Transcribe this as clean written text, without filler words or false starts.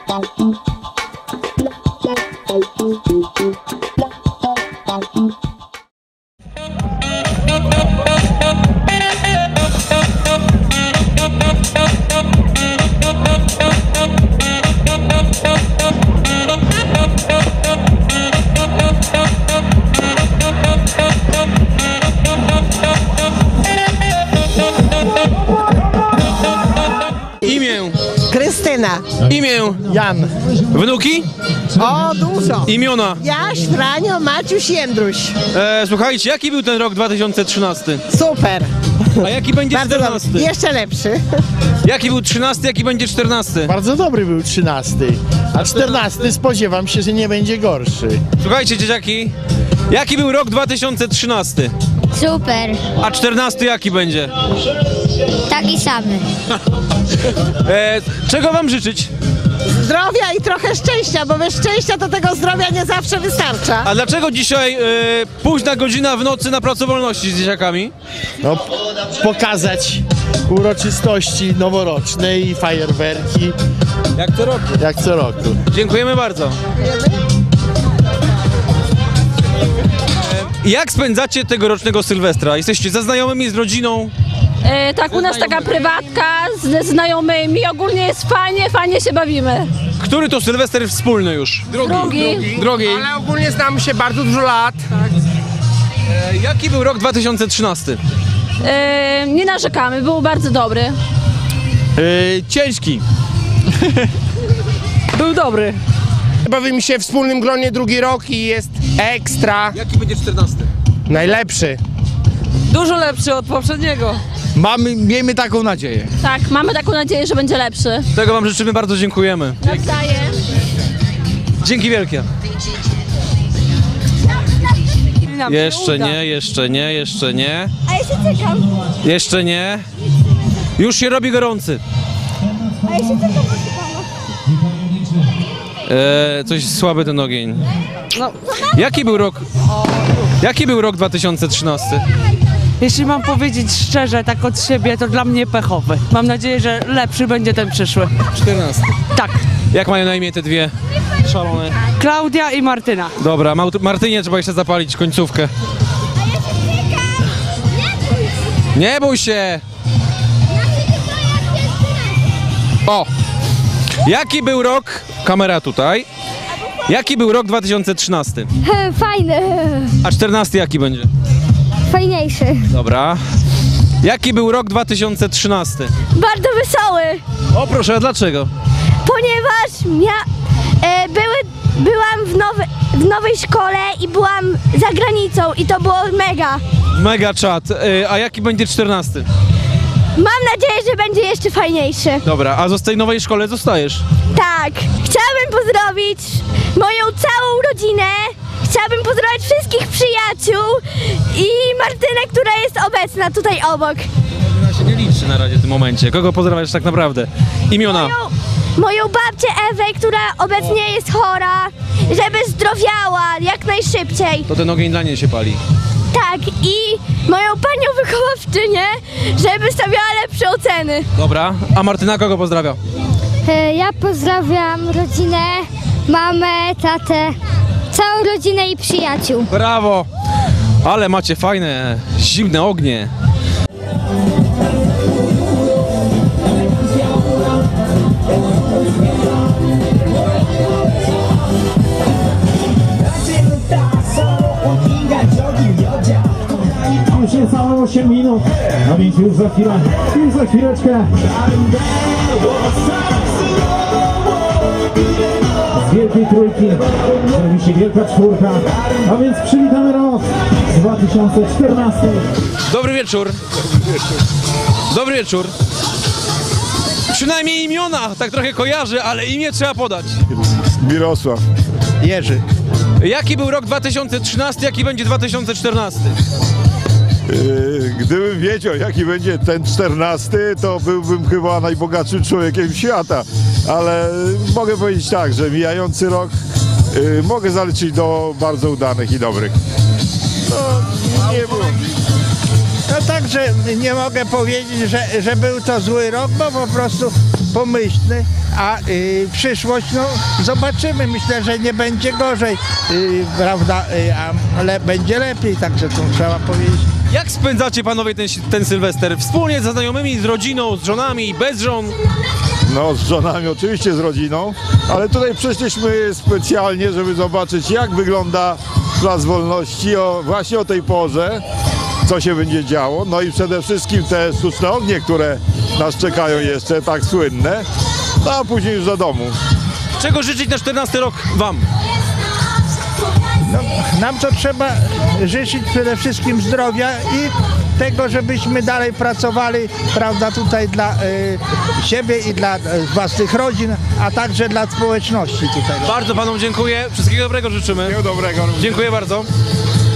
Imię? Krystyna. Imię? Jan. Wnuki? O, dużo. Imiona? Jaś, Franio, Maciuś, Jędruś. Słuchajcie, jaki był ten rok 2013? Super. A jaki będzie Bardzo 14? dobry. Jeszcze lepszy. Jaki był 13, jaki będzie 14? Bardzo dobry był 13, a 14 spodziewam się, że nie będzie gorszy. Słuchajcie, dzieciaki, jaki był rok 2013? Super, A 14 jaki będzie? taki samy. Czego wam życzyć? Zdrowia i trochę szczęścia, bo bez szczęścia to tego zdrowia nie zawsze wystarcza. A dlaczego dzisiaj późna godzina w nocy na placu Wolności z dzieciakami? No, pokazać uroczystości noworoczne i fajerwerki, Jak co roku. jak co roku. Dziękujemy bardzo. Jak spędzacie tegorocznego Sylwestra? Jesteście ze znajomymi, z rodziną? Tak, u nas taka prywatka ze znajomymi, ogólnie jest fajnie się bawimy. Który to Sylwester wspólny już? Drugi. Ale ogólnie znamy się bardzo dużo lat. Jaki był rok 2013? Nie narzekamy, był bardzo dobry. Ciężki. Był dobry. Bawimy się w wspólnym gronie drugi rok i jest ekstra. Jaki będzie 14? Najlepszy. Dużo lepszy od poprzedniego. Miejmy taką nadzieję. Tak, mamy taką nadzieję, że będzie lepszy. Tego wam życzymy, bardzo dziękujemy. Nawzajem. Dzięki wielkie. Jeszcze nie. A ja się czekam. Jeszcze nie. Już się robi gorący. A ja się czekam, Coś słaby ten ogień. Jaki był rok 2013? Jeśli mam powiedzieć szczerze, tak od siebie, to dla mnie pechowy. Mam nadzieję, że lepszy będzie ten przyszły. 14. Tak. Jak mają na imię te dwie szalone? Klaudia i Martyna. Dobra, Martynie trzeba jeszcze zapalić końcówkę. Nie bój się! O! Jaki był rok, kamera tutaj, jaki był rok 2013? Fajny, A 14 jaki będzie? fajniejszy. Dobra. Jaki był rok 2013? Bardzo wesoły, O proszę, a dlaczego? ponieważ byłam w nowej szkole i byłam za granicą i to było mega. Mega czad. A jaki będzie 14? Mam nadzieję, że będzie jeszcze fajniejszy. Dobra, a z tej nowej szkole zostajesz? Tak, chciałabym pozdrowić moją całą rodzinę, chciałabym pozdrowić wszystkich przyjaciół i Martynę, która jest obecna tutaj obok. Ona się nie liczy na razie w tym momencie. Kogo pozdrawiasz tak naprawdę? Imiona? Moją babcię Ewę, która obecnie jest chora, żeby zdrowiała jak najszybciej. To ten ogień dla niej się pali. Tak, i moją panią wychowawczynię, żeby stawiała lepsze oceny. Dobra, a Martyna kogo pozdrawia? Ja pozdrawiam rodzinę, mamę, tatę, całą rodzinę i przyjaciół. Brawo! Ale macie fajne, zimne ognie. Już niecałe 8 minut, a więc już za chwileczkę z Wielkiej Trójki zrobi się Wielka Czwórka, a więc przywitamy rok 2014. Dobry wieczór. Dobry wieczór. Przynajmniej imiona, tak trochę kojarzy, ale imię trzeba podać. Mirosław. Jerzy. Jaki był rok 2013, jaki będzie 2014? Gdybym wiedział, jaki będzie ten 14, to byłbym chyba najbogatszym człowiekiem świata. Ale mogę powiedzieć tak, że mijający rok mogę zaliczyć do bardzo udanych i dobrych. No, nie było. No także nie mogę powiedzieć, że był to zły rok, bo po prostu pomyślny, a przyszłość, no zobaczymy, myślę, że nie będzie gorzej, prawda, ale będzie lepiej, także to trzeba powiedzieć. Jak spędzacie panowie ten Sylwester? Wspólnie ze znajomymi, z rodziną, z żonami, bez żon? No z żonami, oczywiście z rodziną, ale tutaj przyszliśmy specjalnie, żeby zobaczyć, jak wygląda Plac Wolności właśnie o tej porze, co się będzie działo, no i przede wszystkim te sztuczne ognie, które nas czekają jeszcze, tak słynne, no a później już do domu. Czego życzyć na 14 rok wam? No, nam to trzeba życzyć przede wszystkim zdrowia i tego, żebyśmy dalej pracowali, prawda, tutaj dla siebie i dla własnych rodzin, a także dla społeczności tutaj. Bardzo panom dziękuję, wszystkiego dobrego życzymy. Wszystkiego dobrego. Dziękuję bardzo.